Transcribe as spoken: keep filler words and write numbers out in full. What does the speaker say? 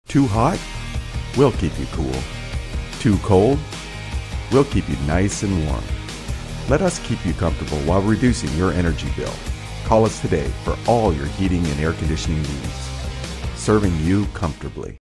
Too hot? We'll keep you cool. Too cold? We'll keep you nice and warm. Let us keep you comfortable while reducing your energy bill. Call us today for all your heating and air conditioning needs. Serving you comfortably.